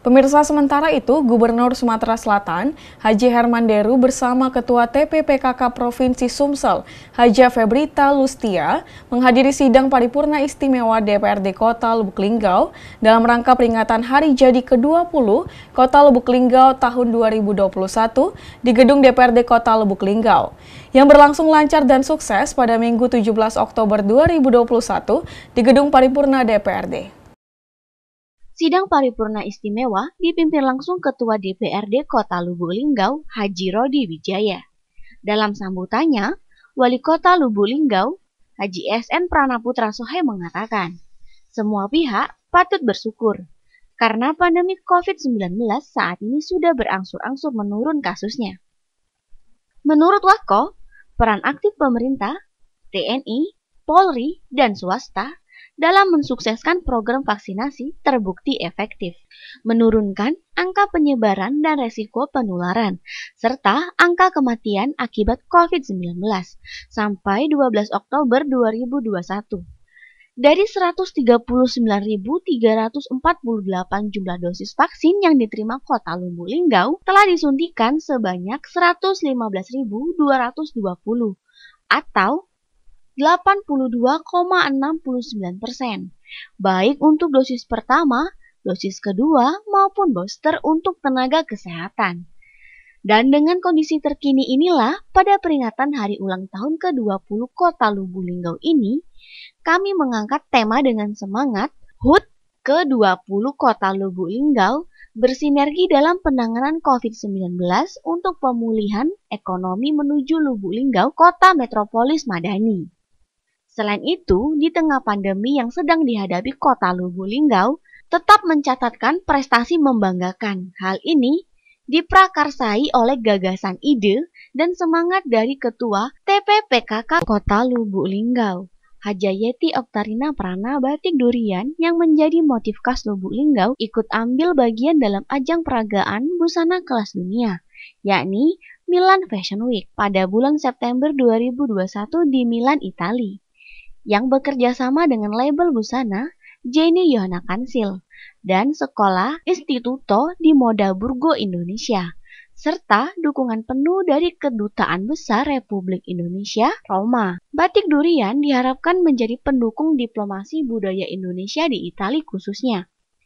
Pemirsa, sementara itu, Gubernur Sumatera Selatan, Haji Herman Deru bersama Ketua TPPKK Provinsi Sumsel, Haja Febrita Lustia, menghadiri sidang paripurna istimewa DPRD Kota Lubuk Linggau dalam rangka peringatan Hari Jadi ke-20 Kota Lubuk Linggau tahun 2021 di Gedung DPRD Kota Lubuk Linggau, yang berlangsung lancar dan sukses pada Minggu 17 Oktober 2021 di Gedung Paripurna DPRD. Sidang paripurna istimewa dipimpin langsung Ketua DPRD Kota Lubuk Linggau, Haji Rodi Wijaya. Dalam sambutannya, Wali Kota Lubuk Linggau, Haji SN Pranaputra Sohe mengatakan, semua pihak patut bersyukur karena pandemi COVID-19 saat ini sudah berangsur-angsur menurun kasusnya. Menurut Wako, peran aktif pemerintah, TNI, Polri, dan swasta dalam mensukseskan program vaksinasi terbukti efektif, menurunkan angka penyebaran dan resiko penularan, serta angka kematian akibat COVID-19 sampai 12 Oktober 2021. Dari 139.348 jumlah dosis vaksin yang diterima Kota Lubuk Linggau, telah disuntikan sebanyak 115.220 atau 82,69%, baik untuk dosis pertama, dosis kedua, maupun booster untuk tenaga kesehatan. Dan dengan kondisi terkini inilah, pada peringatan hari ulang tahun ke-20 Kota Lubuk Linggau ini, kami mengangkat tema dengan semangat HUT ke-20 Kota Lubuk Linggau bersinergi dalam penanganan COVID-19 untuk pemulihan ekonomi menuju Lubuk Linggau, kota metropolis madani. Selain itu, di tengah pandemi yang sedang dihadapi Kota Lubuk Linggau, tetap mencatatkan prestasi membanggakan. Hal ini diprakarsai oleh gagasan ide dan semangat dari Ketua TPPKK Kota Lubuk Linggau, Haja Yeti Oktarina Prana Batik Durian, yang menjadi motif khas Lubuk Linggau ikut ambil bagian dalam ajang peragaan busana kelas dunia, yakni Milan Fashion Week pada bulan September 2021 di Milan, Italia, yang bekerja sama dengan label busana Jenny Yohana Kansil dan Sekolah Instituto di Moda Burgo Indonesia, serta dukungan penuh dari Kedutaan Besar Republik Indonesia, Roma. Batik Durian diharapkan menjadi pendukung diplomasi budaya Indonesia di Italia khususnya,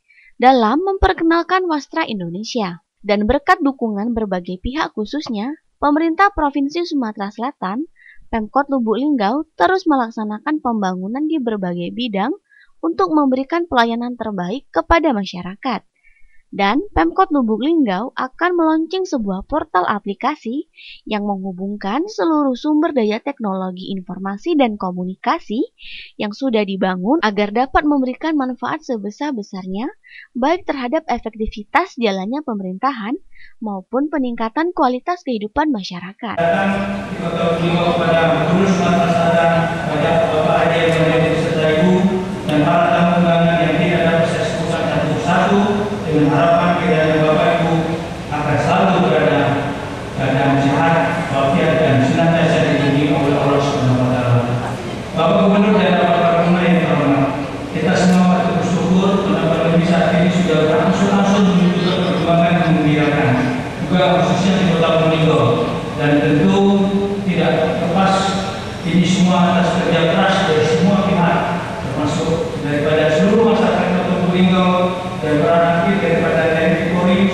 dalam memperkenalkan wastra Indonesia. Dan berkat dukungan berbagai pihak khususnya, pemerintah Provinsi Sumatera Selatan, Pemkot Lubuk Linggau terus melaksanakan pembangunan di berbagai bidang untuk memberikan pelayanan terbaik kepada masyarakat. Dan Pemkot Lubuk Linggau akan meluncing sebuah portal aplikasi yang menghubungkan seluruh sumber daya teknologi informasi dan komunikasi yang sudah dibangun agar dapat memberikan manfaat sebesar-besarnya baik terhadap efektivitas jalannya pemerintahan maupun peningkatan kualitas kehidupan masyarakat. Di Kota Lubuk Linggau kepada Gubernur Sumatera Selatan, kepada Bapak Haji yang menjadi beserta Ibu dan para tamu undangan yang tidak dapat saya sebutkan satu persatu, dengan harapan kiranya Bapak Ibu akan selalu berada dalam sehat, walafiat, dan senantiasa dilindungi oleh Allah Subhanahu wa Ta'ala. Bapak Gubernur dan Bapak Gubernur yang terhormat, kita semua patut bersyukur karena pandemi saat ini sudah berangsur-angsur menuju ke perkembangan yang menggembirakan, juga khususnya di Kota Lubuk Linggau. Dan tentu tidak lepas ini semua atas kerja keras dari semua pihak, termasuk daripada seluruh masyarakat Kota Lubuk Linggau dan peran aktif daripada TNI Polri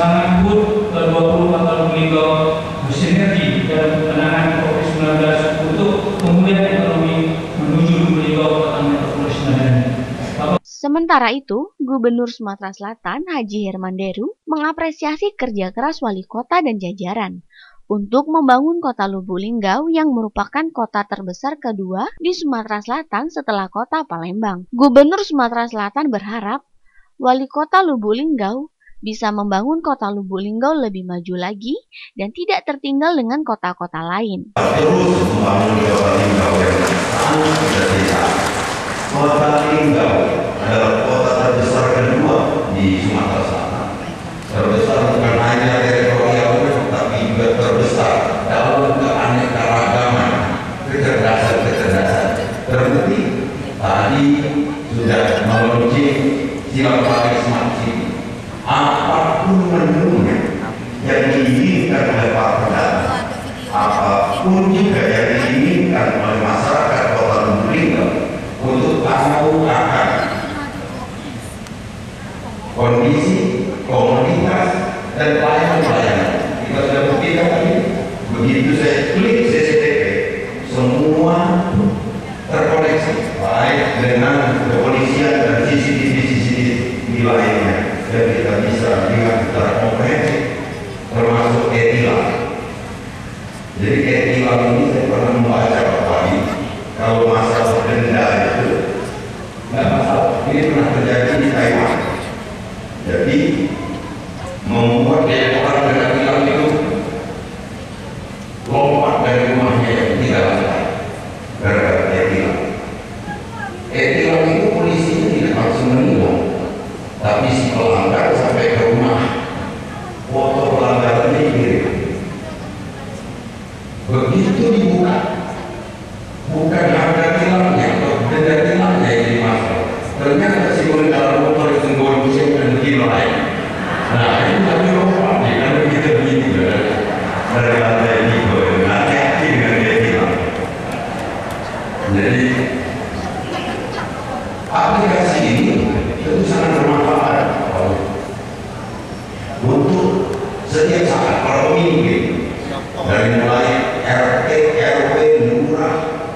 semangat HUT ke-20 Kota Lubuk Linggau bersinergi dalam penanganan COVID-19 untuk pemulihan ekonomi menuju Lubuk Linggau Kota Metropolis Madani. Sementara itu, Gubernur Sumatera Selatan Haji Herman Deru mengapresiasi kerja keras wali kota dan jajaran untuk membangun kota Lubuk Linggau yang merupakan kota terbesar kedua di Sumatera Selatan setelah kota Palembang. Gubernur Sumatera Selatan berharap wali kota Lubuk Linggau bisa membangun kota Lubuk Linggau lebih maju lagi dan tidak tertinggal dengan kota-kota lain. Terus membangun kota Linggau yang sangat berbeda. Kota Linggau adalah kota terbesar kedua di Sumatera Selatan. Terbesar bukan hanya teritorialnya, tapi juga terbesar dalam keanekaragaman kecerdasan. Terbukti tadi sudah meluncur silaturahmi Smart City. Apapun menunya yang diinginkan oleh Pak Perdana, apapun juga yang diinginkan oleh masyarakat Kota Lubuk Linggau untuk tahu akan kondisi, komunitas, dan pelayanan. Kita sudah buktikan tadi, begitu saya klik CCTV, semua terkoneksi, baik dengan kepolisian dan CCTV lainnya, dan kita bisa lihat secara komprehensif, termasuk e-tilang. Jadi e-tilang ini saya pernah membaca tadi, kalau masalah denda itu nggak masalah. Ini pernah terjadi di Taiwan. Jadi membuat orang dengan tilang itu lompat dari rumahnya yang tidak lantai gara-gara e-tilang. E-tilang itu polisinya tidak langsung menilang, tapi si pelanggar sampai ke rumah, foto pelanggarannya dikirim. Begitu dibuka, bukan harga tilangnya atau denda tilangnya yang dimasak, ternyata si pengendara motor itu gonceng dan begini lain. Nah ini tapi lompat nih, kan begitu dari lantai ini nggak yakin dengan dia tilang. Jadi aplikasi ini itu sangat bermanfaat untuk setiap saat para pemimpin, dari mulai RT, RW, lurah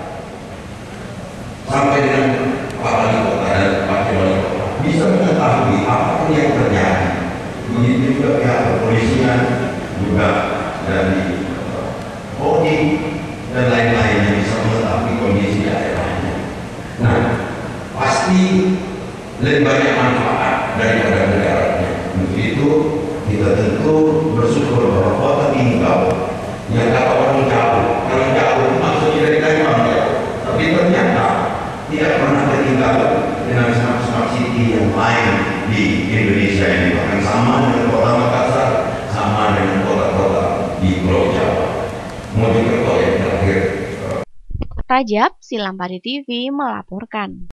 sampai dengan Pak Wali Kota dan Wakil Wali Kota bisa mengetahui apapun yang terjadi. Begitu juga pihak kepolisian, juga dari Polri dan lain-lainnya bisa mengetahui kondisi daerahnya. Nah, pasti lebih banyak manfaat daripada negaranya. Untuk itu kita tentu bersyukur bahwa Kota Linggau yang kata orang jauh, kalau jauh maksudnya dari Taiwan jauh, tapi ternyata tidak pernah tertinggal dengan smart city yang lain di Indonesia ini. Bahkan sama dengan Kota Makassar, sama dengan kota-kota di Pulau Jawa. Mojokerto yang terakhir. Rajab, Silampari TV melaporkan.